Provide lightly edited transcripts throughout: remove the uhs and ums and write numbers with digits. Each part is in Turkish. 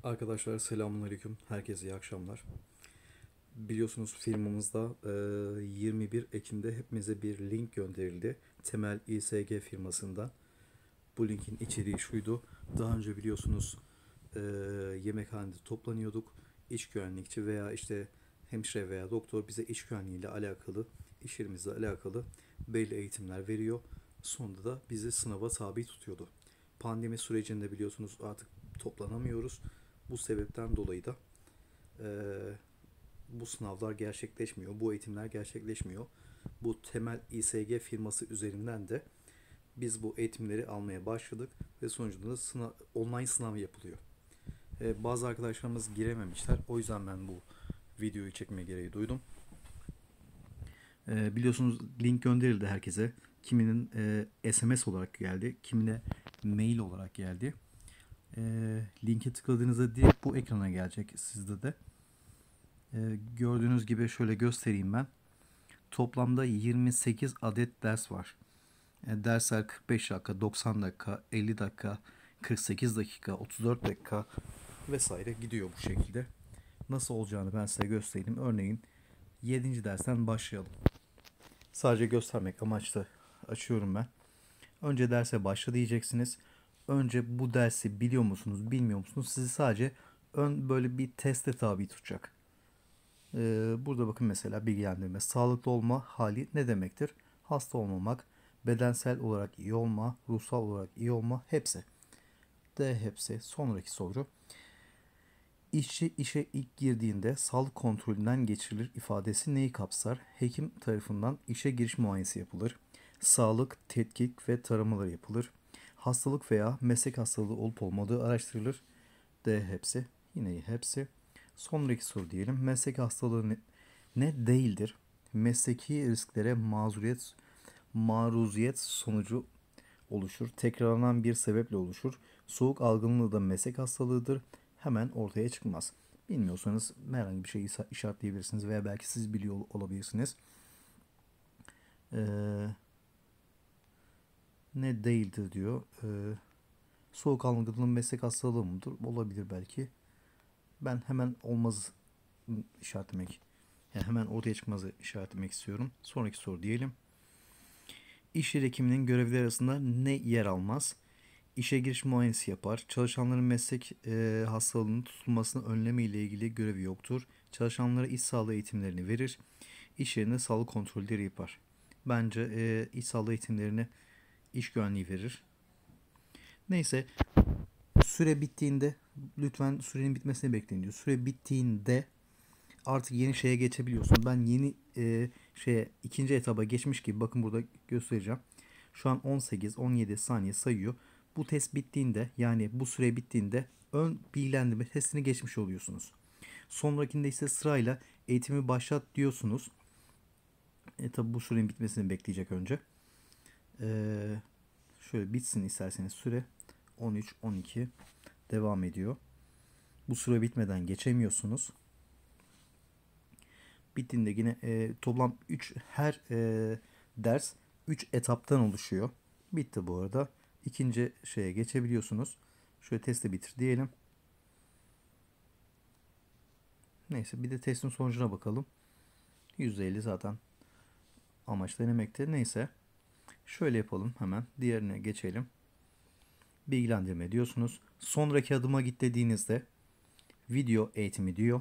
Arkadaşlar selamünaleyküm. Herkese iyi akşamlar. Biliyorsunuz firmamızda 21 Ekim'de hepimize bir link gönderildi. Temel İSG firmasından. Bu linkin içeriği şuydu. Daha önce biliyorsunuz e, yemekhanede toplanıyorduk. İş güvenlikçi veya işte hemşire veya doktor bize iş güvenliği ile alakalı, iş yerimizle alakalı belli eğitimler veriyor. Sonunda da bizi sınava tabi tutuyordu. Pandemi sürecinde biliyorsunuz artık toplanamıyoruz. Bu sebepten dolayı da e, bu sınavlar gerçekleşmiyor, bu eğitimler gerçekleşmiyor. Bu temel İSG firması üzerinden de biz bu eğitimleri almaya başladık ve sonucunda da online sınav yapılıyor. Bazı arkadaşlarımız girememişler. O yüzden ben bu videoyu çekme gereği duydum. Biliyorsunuz link gönderildi herkese. Kiminin SMS olarak geldi, kimine mail olarak geldi. Linke tıkladığınızda direkt bu ekrana gelecek sizde de. Gördüğünüz gibi şöyle göstereyim ben. Toplamda 28 adet ders var. Dersler 45 dakika, 90 dakika, 50 dakika, 48 dakika, 34 dakika vesaire gidiyor bu şekilde. Nasıl olacağını ben size göstereyim. Örneğin 7. dersten başlayalım. Sadece göstermek amaçlı açıyorum ben. Önce derse başla diyeceksiniz. Önce bu dersi biliyor musunuz, bilmiyor musunuz? Sizi sadece böyle bir teste tabi tutacak. Burada bakın mesela bilgilendirme. Sağlıklı olma hali ne demektir? Hasta olmamak, bedensel olarak iyi olma, ruhsal olarak iyi olma hepsi. De hepsi. Sonraki soru. İşçi işe ilk girdiğinde sağlık kontrolünden geçirilir ifadesi neyi kapsar? Hekim tarafından işe giriş muayenesi yapılır. Sağlık, tetkik ve taramalar yapılır. Hastalık veya meslek hastalığı olup olmadığı araştırılır. De hepsi. Yine hepsi. Sonraki soru diyelim. Meslek hastalığı ne değildir? Mesleki risklere maruziyet sonucu oluşur. Tekrarlanan bir sebeple oluşur. Soğuk algınlığı da meslek hastalığıdır. Hemen ortaya çıkmaz. Bilmiyorsanız herhangi bir şeyi işaretleyebilirsiniz veya belki siz biliyor olabilirsiniz. Ee, ne değildir diyor. Soğuk algınlığı meslek hastalığı mıdır? Olabilir belki. Ben hemen olmaz işaretlemek, yani hemen ortaya çıkmazı işaretlemek istiyorum. Sonraki soru diyelim. İş yeri hekiminin görevleri arasında ne yer almaz? İşe giriş muayenesi yapar. Çalışanların meslek hastalığının tutulmasını önleme ile ilgili görevi yoktur. Çalışanlara iş sağlığı eğitimlerini verir. İş yerinde sağlık kontrolleri yapar. Bence iş sağlığı eğitimlerini iş güvenliği verir. Neyse, süre bittiğinde lütfen sürenin bitmesini bekleyin diyor. Süre bittiğinde artık yeni şeye geçebiliyorsun. Ben yeni ikinci etaba geçmiş gibi bakın burada göstereceğim. Şu an 18-17 saniye sayıyor. Bu test bittiğinde, yani bu süre bittiğinde ön bilgilendirme testini geçmiş oluyorsunuz. Sonrakinde ise sırayla eğitimi başlat diyorsunuz. Tabi bu sürenin bitmesini bekleyecek önce. Şöyle bitsin isterseniz süre. 13-12 devam ediyor. Bu süre bitmeden geçemiyorsunuz. Bittiğinde yine toplam 3 her ders 3 etaptan oluşuyor. Bitti bu arada. İkinci şeye geçebiliyorsunuz. Şöyle testi bitir diyelim. Neyse, bir de testin sonucuna bakalım. %50 zaten amaç denemekte. Neyse. Şöyle yapalım hemen. Diğerine geçelim. Bilgilendirme diyorsunuz. Sonraki adıma git dediğinizde video eğitimi diyor.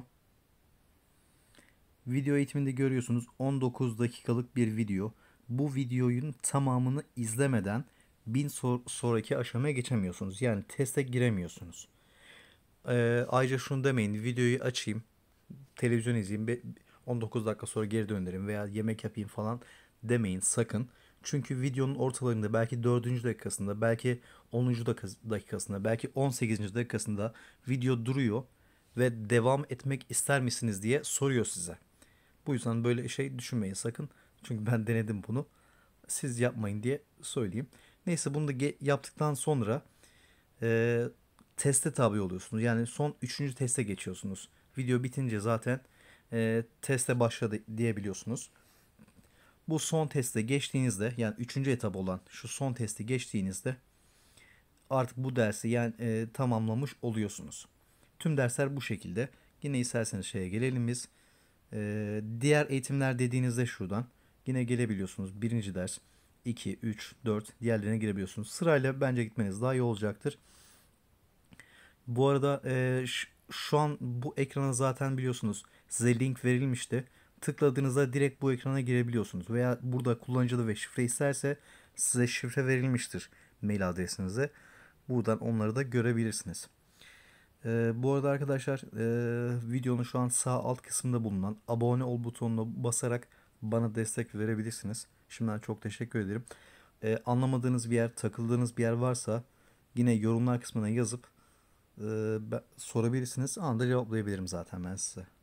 Video eğitiminde görüyorsunuz 19 dakikalık bir video. Bu videonun tamamını izlemeden sonraki aşamaya geçemiyorsunuz. Yani teste giremiyorsunuz. Ayrıca şunu demeyin, videoyu açayım, televizyon izleyeyim, 19 dakika sonra geri dönerim veya yemek yapayım falan demeyin sakın. Çünkü videonun ortalarında, belki 4. dakikasında, belki 10. dakikasında, belki 18. dakikasında video duruyor ve devam etmek ister misiniz diye soruyor size. Bu yüzden böyle şey düşünmeyin sakın. Çünkü ben denedim bunu. Siz yapmayın diye söyleyeyim. Neyse, bunu da yaptıktan sonra e, teste tabi oluyorsunuz. Yani son 3. teste geçiyorsunuz. Video bitince zaten teste başladı diyebiliyorsunuz. Bu son teste geçtiğinizde, yani 3. etap olan şu son testi geçtiğinizde artık bu dersi yani tamamlamış oluyorsunuz. Tüm dersler bu şekilde. Yine isterseniz şeye gelelim biz. Diğer eğitimler dediğinizde şuradan yine gelebiliyorsunuz. Birinci ders, 2, 3, 4 diğerlerine girebiliyorsunuz. Sırayla bence gitmeniz daha iyi olacaktır. Bu arada şu an bu ekrana zaten biliyorsunuz size link verilmişti. Tıkladığınızda direkt bu ekrana girebiliyorsunuz. Veya burada kullanıcı adı ve şifre isterse size şifre verilmiştir mail adresinize. Buradan onları da görebilirsiniz. Bu arada arkadaşlar videonun şu an sağ alt kısmında bulunan abone ol butonuna basarak bana destek verebilirsiniz. Şimdiden çok teşekkür ederim. Anlamadığınız bir yer, takıldığınız bir yer varsa yine yorumlar kısmına yazıp sorabilirsiniz. Anında cevaplayabilirim zaten ben size.